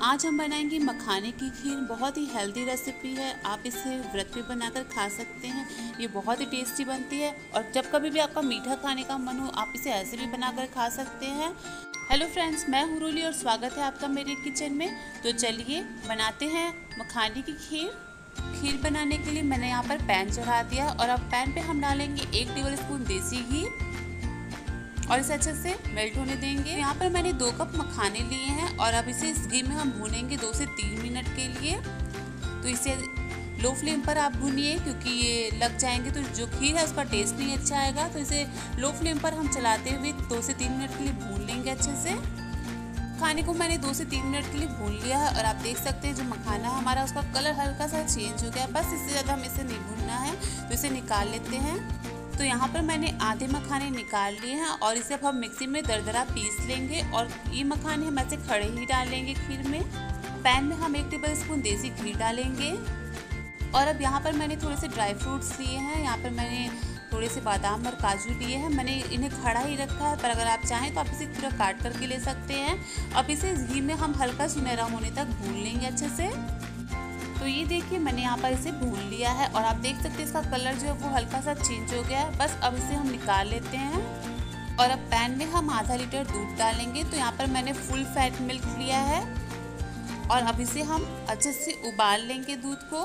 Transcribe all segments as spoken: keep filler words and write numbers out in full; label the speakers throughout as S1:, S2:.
S1: आज हम बनाएंगे मखाने की खीर। बहुत ही हेल्दी रेसिपी है, आप इसे व्रत में बनाकर खा सकते हैं। ये बहुत ही टेस्टी बनती है और जब कभी भी आपका मीठा खाने का मन हो आप इसे ऐसे भी बनाकर खा सकते हैं। हेलो फ्रेंड्स, मैं हूँ रूली और स्वागत है आपका मेरे किचन में। तो चलिए बनाते हैं मखाने की खीर। खीर बनाने के लिए मैंने यहाँ पर पैन चढ़ा दिया और अब पैन पे हम डालेंगे एक टेबल स्पून देसी घी और इसे अच्छे से मेल्ट होने देंगे। यहाँ पर मैंने दो कप मखाने लिए हैं और अब इसे इस घी में हम भूनेंगे दो से तीन मिनट के लिए। तो इसे लो फ्लेम पर आप भूनिए क्योंकि ये लग जाएंगे तो जो खीर है उसका टेस्ट नहीं अच्छा आएगा। तो इसे लो फ्लेम पर हम चलाते हुए दो से तीन मिनट के लिए भून लेंगे अच्छे से। खाने को मैंने दो से तीन मिनट के लिए भून लिया है और आप देख सकते हैं जो मखाना है हमारा उसका कलर हल्का सा चेंज हो गया। बस इससे ज़्यादा हम इसे नहीं भूनना है, तो इसे निकाल लेते हैं। तो यहाँ पर मैंने आधे मखाने निकाल लिए हैं और इसे अब हम मिक्सी में दरदरा पीस लेंगे और ये मखाने हम ऐसे खड़े ही डालेंगे खीर में। पैन में हम एक टेबल स्पून देसी घी डालेंगे और अब यहाँ पर मैंने थोड़े से ड्राई फ्रूट्स लिए हैं। यहाँ पर मैंने थोड़े से बादाम और काजू लिए हैं। मैंने इन्हें खड़ा ही रखा है, पर अगर आप चाहें तो आप इसे पूरा काट करके ले सकते हैं। अब इसे इस घी में हम हल्का सुनहरा होने तक भून लेंगे अच्छे से। तो ये देखिए मैंने यहाँ पर इसे भून लिया है और आप देख सकते हैं इसका कलर जो है वो हल्का सा चेंज हो गया है। बस अब इसे हम निकाल लेते हैं और अब पैन में हम आधा लीटर दूध डालेंगे। तो यहाँ पर मैंने फुल फैट मिल्क लिया है और अब इसे हम अच्छे से उबाल लेंगे दूध को।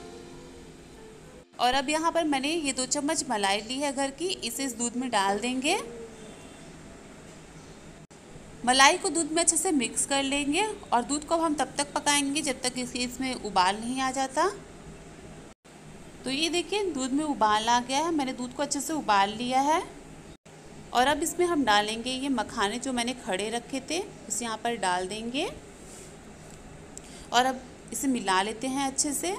S1: और अब यहाँ पर मैंने ये दो चम्मच मलाई ली है घर की, इसे इस दूध में डाल देंगे। मलाई को दूध में अच्छे से मिक्स कर लेंगे और दूध को हम तब तक पकाएंगे जब तक इसमें उबाल नहीं आ जाता। तो ये देखिए दूध में उबाल आ गया है, मैंने दूध को अच्छे से उबाल लिया है और अब इसमें हम डालेंगे ये मखाने जो मैंने खड़े रखे थे, इसे यहाँ पर डाल देंगे और अब इसे मिला लेते हैं अच्छे से।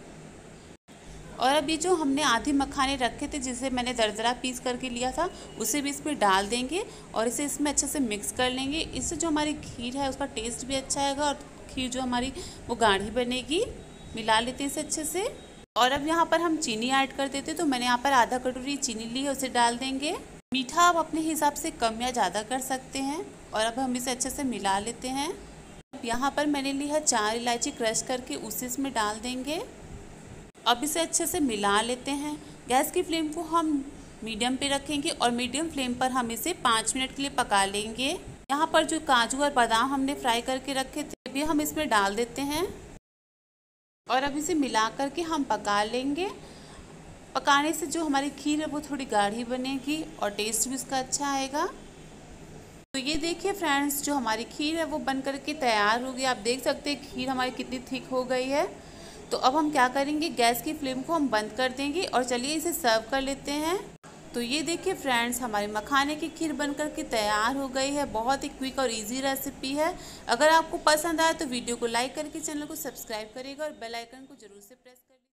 S1: और अभी जो हमने आधे मखाने रखे थे जिसे मैंने दरदरा पीस करके लिया था उसे भी इसमें डाल देंगे और इसे इसमें अच्छे से मिक्स कर लेंगे। इससे जो हमारी खीर है उसका टेस्ट भी अच्छा आएगा और खीर जो हमारी वो गाढ़ी बनेगी। मिला लेते हैं इसे अच्छे से। और अब यहाँ पर हम चीनी ऐड कर देते, तो मैंने यहाँ पर आधा कटोरी चीनी ली है, उसे डाल देंगे। मीठा आप अपने हिसाब से कम या ज़्यादा कर सकते हैं और अब हम इसे अच्छे से मिला लेते हैं। यहाँ पर मैंने ली है चार इलायची क्रश करके, उसे इसमें डाल देंगे। अब इसे अच्छे से मिला लेते हैं। गैस की फ्लेम को हम मीडियम पे रखेंगे और मीडियम फ्लेम पर हम इसे पाँच मिनट के लिए पका लेंगे। यहाँ पर जो काजू और बादाम हमने फ्राई करके रखे थे भी हम इसमें डाल देते हैं और अब इसे मिला करके हम पका लेंगे। पकाने से जो हमारी खीर है वो थोड़ी गाढ़ी बनेगी और टेस्ट भी इसका अच्छा आएगा। तो ये देखिए फ्रेंड्स, जो हमारी खीर है वो बन करके तैयार हो गई। आप देख सकते हैं खीर हमारी कितनी थिक हो गई है। तो अब हम क्या करेंगे, गैस की फ्लेम को हम बंद कर देंगे और चलिए इसे सर्व कर लेते हैं। तो ये देखिए फ्रेंड्स, हमारी मखाने की खीर बनकर के तैयार हो गई है। बहुत ही क्विक और इजी रेसिपी है। अगर आपको पसंद आए तो वीडियो को लाइक करके चैनल को सब्सक्राइब करिएगा और बेल आइकन को जरूर से प्रेस